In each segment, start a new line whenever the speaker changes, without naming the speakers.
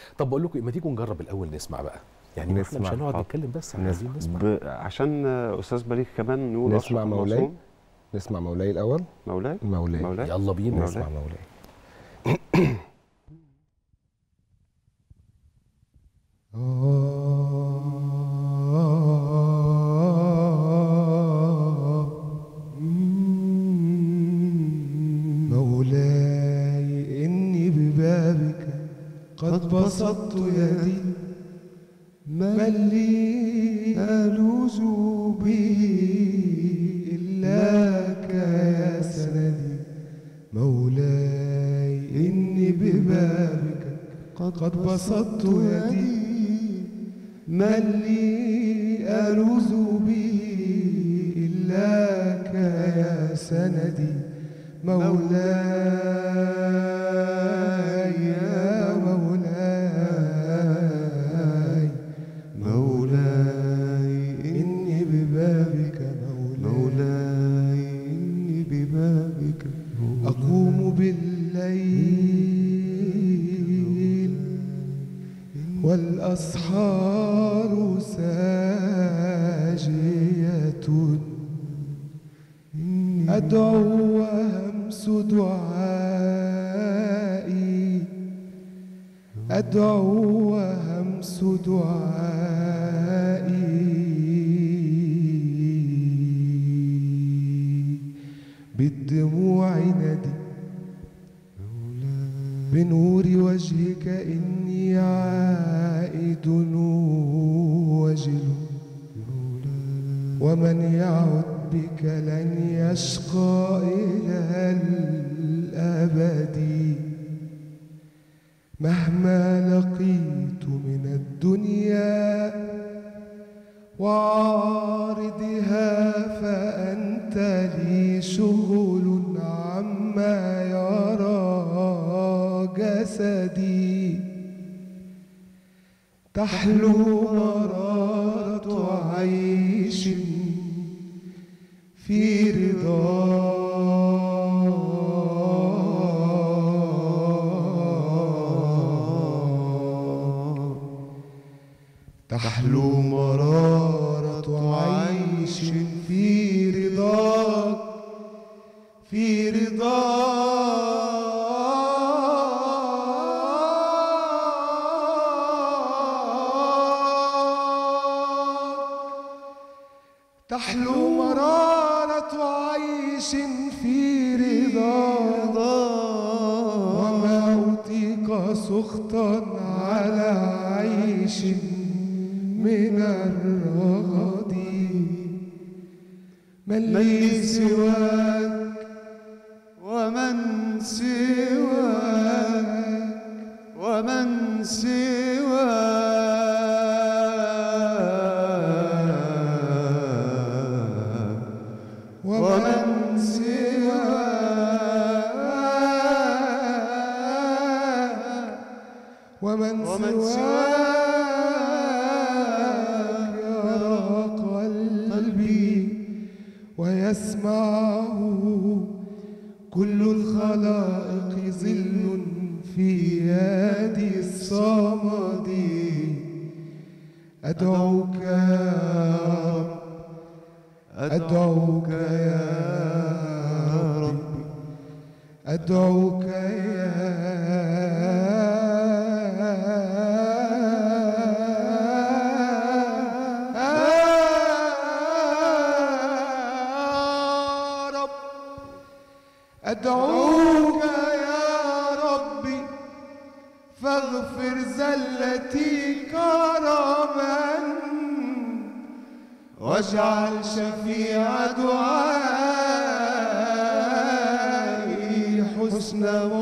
طب بقول لكم ما تيجوا نجرب الاول نسمع بقى، يعني احنا مش هنقعد نتكلم بس، عايزين نسمع
عشان استاذ بليغ كمان نقول
نسمع مولاي. نسمع مولاي الاول.
مولاي
يلا بينا
نسمع مولاي.
مولاي إني ببابك قد بسطت يدي، من لي ألوذ به إلاك يا سندي. مولاي إني ببابك قد بسطت يدي، من لي ألوذ به إلاك يا سندي. مولاي يا مولاي، مولاي إني ببابك، مولاي إني ببابك أقوم بالليل والأسحار ساجية، أدعو وهمس دعائي، أدعو وهمس دعائي بالدموع ندي. بنور وجهك إني عائد وجل، ومن يعد بك لن يشقى إلى الأبد. مهما لقيت من الدنيا وعارضها فأنت لي شغل عما يرى جسدي. تحلو مرارة عيش في رضا، تحلو مرارة عيش في رضاك، في رضاك. تحلو مرارة عيش في رضاك، وما أطيق سخطا على عيش من الرغد. من لي سواك ومن سواك، ومن سواك، ومن سواك، ومن سواك يرى قلبي ويسمعه كل الخلائق. ظل في يدي الصمد، أدعوك يا رب، أدعوك يا رب، أدعوك يا رب، أدعوك يا ربي فاغفر زلتي كرما، واجعل شفيع دعائي حسن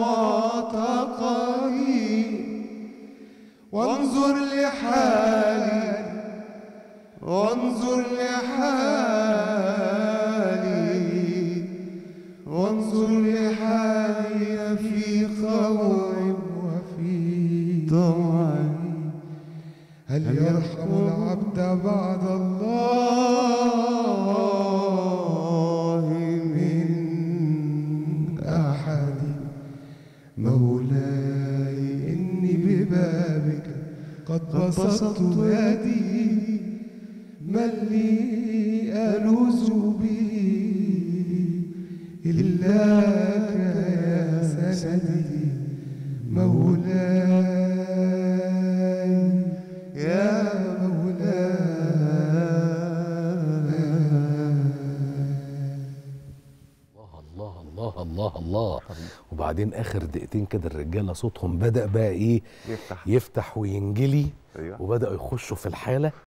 معتقدي. وانظر لحالي، وانظر لحالي، وانظر لحالي في خوع وفي طمع. هل يرحم العبد بعد الله من أحد؟ مولاي إني ببابك قد بسطت يدي من لي ألوذ به إلاك يا سندي مولاي يا مولاي.
الله الله الله الله. وبعدين اخر دقيقتين كده الرجاله صوتهم بدأ بقى ايه؟ يفتح وينجلي. أيوة. وبدأوا يخشوا في الحالة